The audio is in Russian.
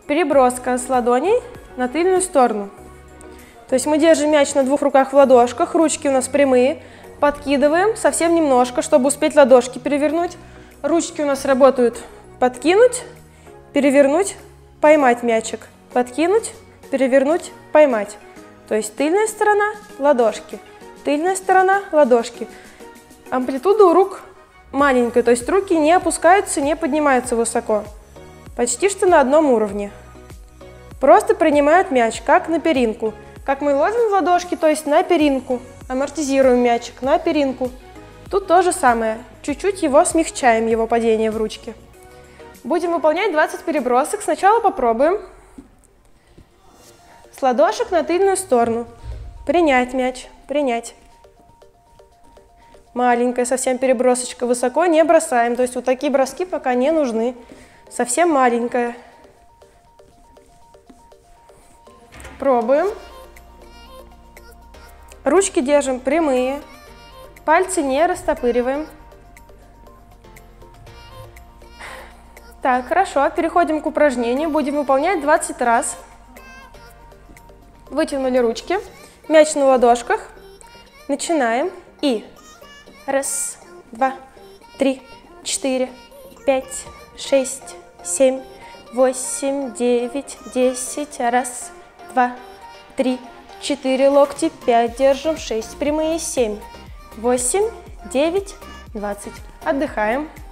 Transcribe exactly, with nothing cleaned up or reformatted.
переброска с ладоней на тыльную сторону. То есть мы держим мяч на двух руках в ладошках, ручки у нас прямые, подкидываем совсем немножко, чтобы успеть ладошки перевернуть. Ручки у нас работают подкинуть, перевернуть, поймать мячик, подкинуть, перевернуть, поймать. То есть тыльная сторона, ладошки, тыльная сторона, ладошки. Амплитуда у рук маленькая, то есть руки не опускаются, не поднимаются высоко. Почти что на одном уровне. Просто принимают мяч, как на перинку. Как мы ловим в ладошки, то есть на перинку. Амортизируем мячик на перинку. Тут то же самое. Чуть-чуть его смягчаем, его падение в ручки. Будем выполнять двадцать перебросок. Сначала попробуем. С ладошек на тыльную сторону. Принять мяч, принять. Маленькая совсем перебросочка, высоко не бросаем. То есть вот такие броски пока не нужны. Совсем маленькая. Пробуем. Ручки держим прямые. Пальцы не растопыриваем. Так, хорошо. Переходим к упражнению. Будем выполнять двадцать раз. Вытянули ручки. Мяч на ладошках. Начинаем. И раз, два, три, четыре, пять, шесть, семь, восемь, девять, десять. Раз, два, три, четыре локти, пять держим, шесть прямые, семь, восемь, девять, двадцать. Отдыхаем.